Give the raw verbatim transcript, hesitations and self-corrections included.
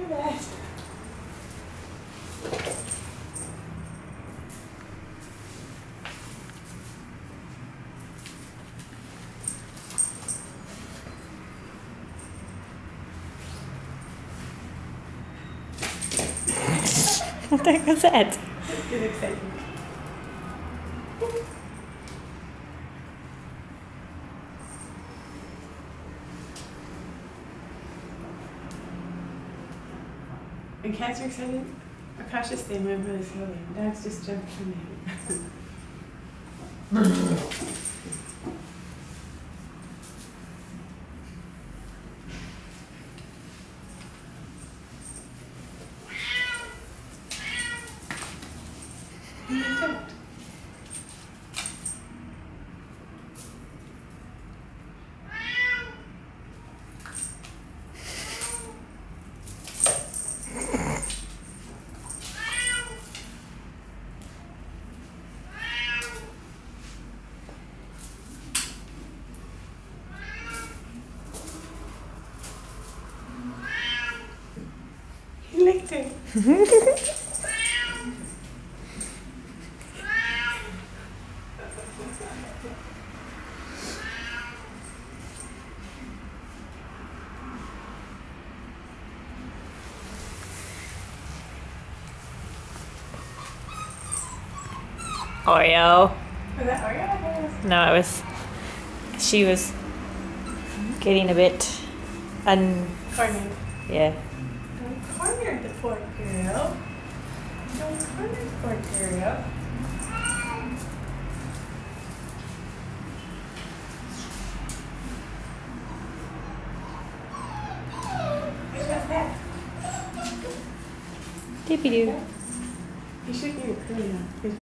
do that. What the heck was that? It's exciting. When cats are excited or cautious, they move really slowly. Dogs just jump from me. And they don't. He licked it. Oreo. Was that Oreo? No, it was. She was getting a bit un. Cornered. Yeah. Don't corner the poor girl. Don't corner the poor girl. What's that? Dippy doo. You should be recruiting him.